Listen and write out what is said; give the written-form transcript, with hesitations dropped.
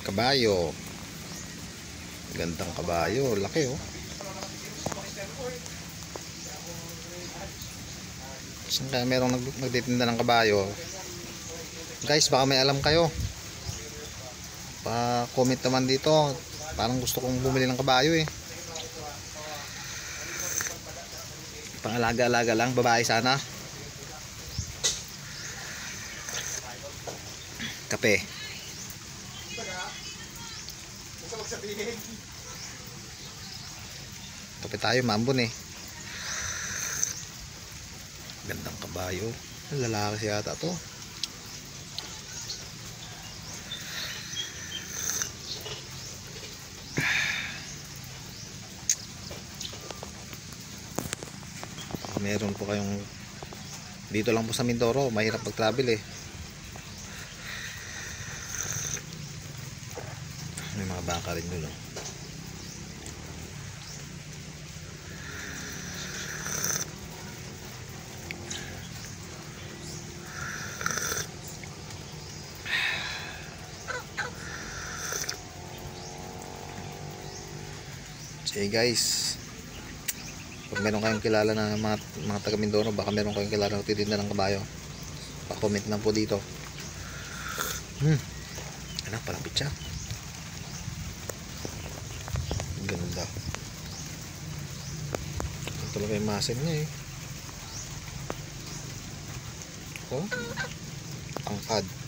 kabayo. Gandang kabayo, laki oh. Saan kaya merong nagtitinda ng kabayo? Guys, baka may alam kayo, pa-comment naman dito. Parang gusto kong bumili ng kabayo eh. Pang-alaga-alaga lang, babae sana. Kape. Kape tayo, mambon eh. Gandang kabayo. Lalaki siya yata to. Meron po kayong dito lang po sa Mindoro, mahirap mag-travel eh. May mga baka rin doon. Sige guys, pag meron kayong kilala na mga taga Mindoro, baka meron kayong kilala na titinda ng kabayo, pa-comment lang po dito. Anak, palapit siya. Ganda. Ito talaga yung muscle niya eh. Oh, angkad.